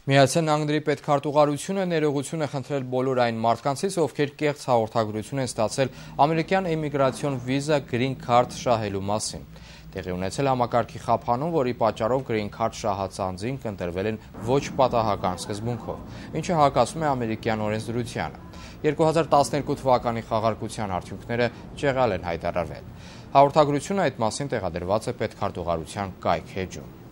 Միացյալ Նահանգների պետքարտուղարությունը ներողություն է խնդրել բոլոր այն մարդկանցից, ովքեր կեղծ հաղորդագրություն են ստացել ամերիկյան էմիգրացիոն վիզա Green Card շահելու մասին։ Տեղի ունեցել համակարգի խափանում, որի պատճառով Green Card շահած անձինք ընտրվել են ոչ պատահական սկզբունքով, ինչը հակասում է ամերիկյան օրենսդրությանը։ 2012 թվականի խաղարկության արդյունքները ջեղալ են հայտարարվել։ Հաղորդագրությունը այդ մասին տեղադրված է պետքարտուղարության կայք էջում։